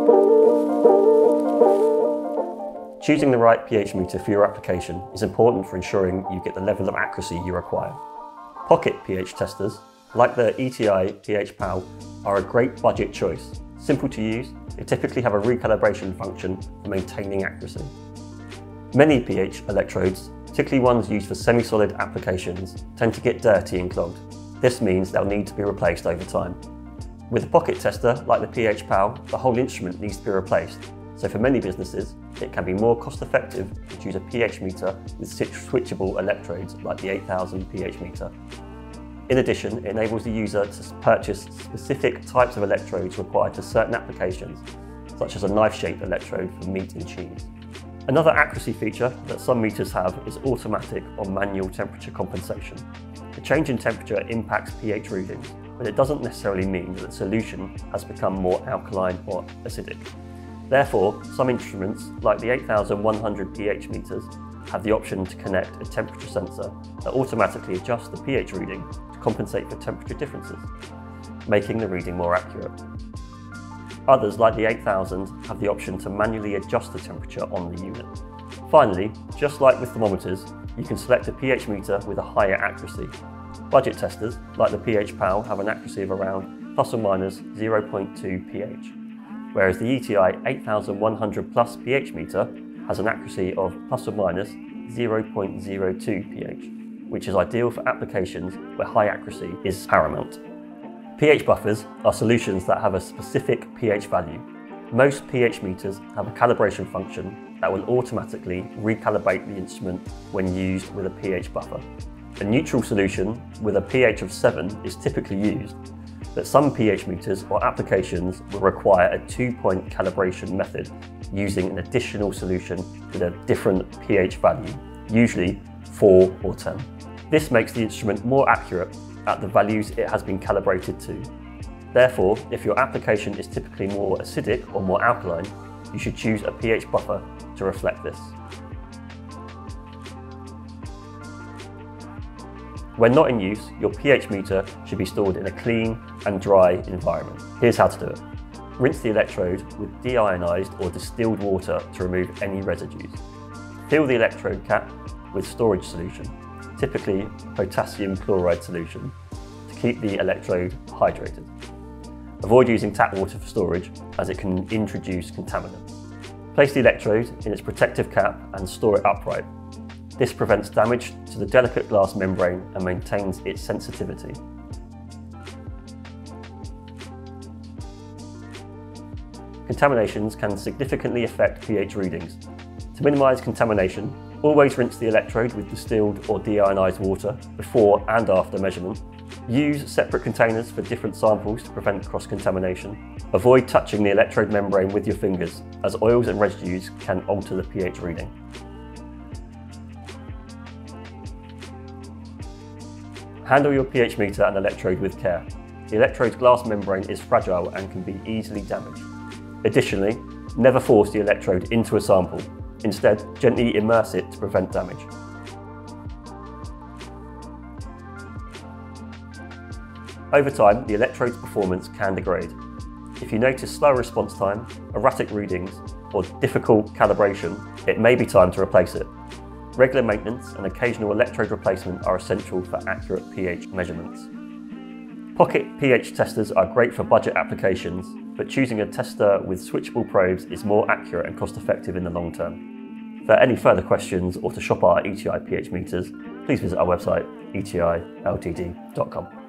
Choosing the right pH meter for your application is important for ensuring you get the level of accuracy you require. Pocket pH testers, like the ETI pH PAL, are a great budget choice. Simple to use, they typically have a recalibration function for maintaining accuracy. Many pH electrodes, particularly ones used for semi-solid applications, tend to get dirty and clogged. This means they'll need to be replaced over time. With a pocket tester like the pH PAL, the whole instrument needs to be replaced. So for many businesses, it can be more cost-effective to choose a pH meter with switchable electrodes like the 8000 pH meter. In addition, it enables the user to purchase specific types of electrodes required for certain applications, such as a knife-shaped electrode for meat and cheese. Another accuracy feature that some meters have is automatic or manual temperature compensation. The change in temperature impacts pH readings, but it doesn't necessarily mean that the solution has become more alkaline or acidic. Therefore, some instruments, like the 8100 pH meters, have the option to connect a temperature sensor that automatically adjusts the pH reading to compensate for temperature differences, making the reading more accurate. Others, like the 8000, have the option to manually adjust the temperature on the unit. Finally, just like with thermometers, you can select a pH meter with a higher accuracy. Budget testers, like the pH PAL, have an accuracy of around plus or minus 0.2 pH, whereas the ETI 8100 plus pH meter has an accuracy of plus or minus 0.02 pH, which is ideal for applications where high accuracy is paramount. pH buffers are solutions that have a specific pH value. Most pH meters have a calibration function that will automatically recalibrate the instrument when used with a pH buffer. A neutral solution with a pH of 7 is typically used, but some pH meters or applications will require a 2-point calibration method using an additional solution with a different pH value, usually 4 or 10. This makes the instrument more accurate at the values it has been calibrated to. Therefore, if your application is typically more acidic or more alkaline, you should choose a pH buffer to reflect this. When not in use, your pH meter should be stored in a clean and dry environment. Here's how to do it. Rinse the electrode with deionized or distilled water to remove any residues. Fill the electrode cap with storage solution, typically potassium chloride solution, to keep the electrode hydrated. Avoid using tap water for storage, as it can introduce contaminants. Place the electrode in its protective cap and store it upright. This prevents damage to the delicate glass membrane and maintains its sensitivity. Contaminations can significantly affect pH readings. To minimise contamination, always rinse the electrode with distilled or deionized water before and after measurement. Use separate containers for different samples to prevent cross-contamination. Avoid touching the electrode membrane with your fingers, as oils and residues can alter the pH reading. Handle your pH meter and electrode with care. The electrode's glass membrane is fragile and can be easily damaged. Additionally, never force the electrode into a sample. Instead, gently immerse it to prevent damage. Over time, the electrode's performance can degrade. If you notice slow response time, erratic readings, or difficult calibration, it may be time to replace it. Regular maintenance and occasional electrode replacement are essential for accurate pH measurements. Pocket pH testers are great for budget applications, but choosing a tester with switchable probes is more accurate and cost-effective in the long term. For any further questions or to shop our ETI pH meters, please visit our website, etiltd.com.